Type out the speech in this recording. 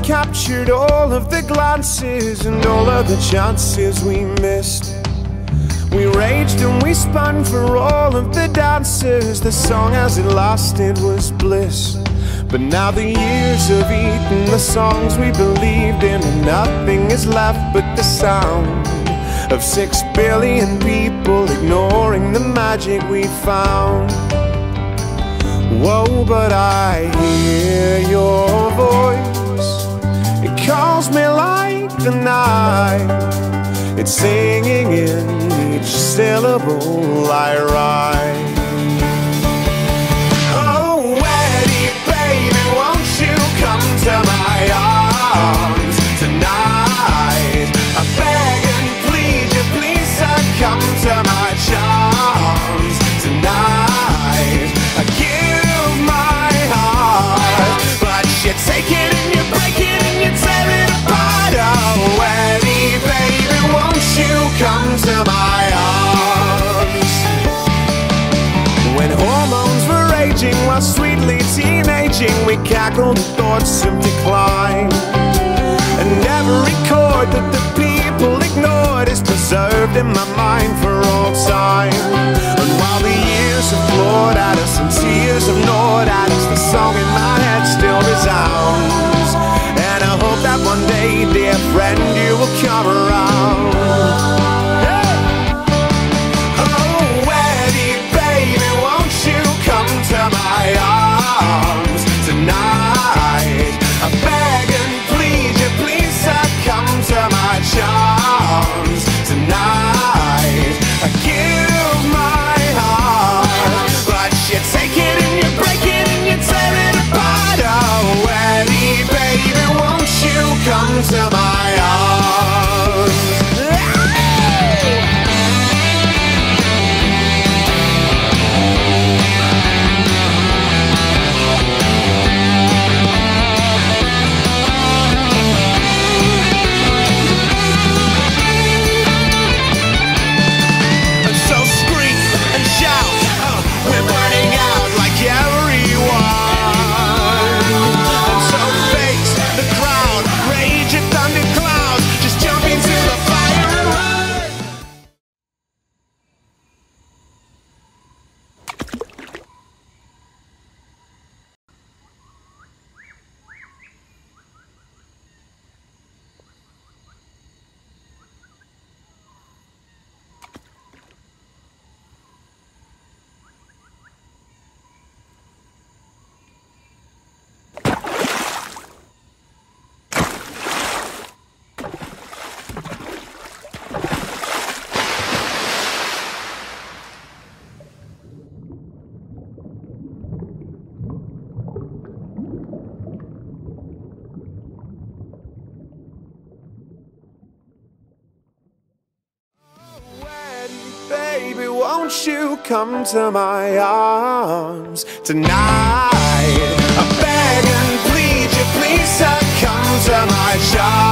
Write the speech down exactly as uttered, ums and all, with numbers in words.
captured all of the glances and all of the chances we missed. We raged and we spun for all of the dances. The song as it lasted was bliss. But now the years have eaten the songs we believed in, and nothing is left but the sound of six billion people ignoring the magic we found. Whoa, but I hear your voice. It calls me like the night. It's singing in each syllable I write. Oh, Eddie, baby, won't you come to my arms tonight? I beg and plead you, please, sir, come to my charms tonight. I give my heart, but you take it and you break it and you tear it apart. Oh, Eddie, baby, won't you come to my arms? When hormones were raging while sweetly teenaging, we cackled at thoughts of decline. And every chord that the people ignored is preserved in my mind for all time. And while the years have floored at us and tears have gnawed at us, the song in my head still resounds. And I hope that one day, dear friend, you will come around. Hey! Oh, Eddie, baby, won't you come to my arms tonight? I beg and plead you, please, sir, come to my charms tonight. I give my heart, but you take it and you break it and you tear it apart. Oh, Eddie, baby, won't you come to my arms? Baby, won't you come to my arms tonight? I beg and plead you, please, sir, come to my charms.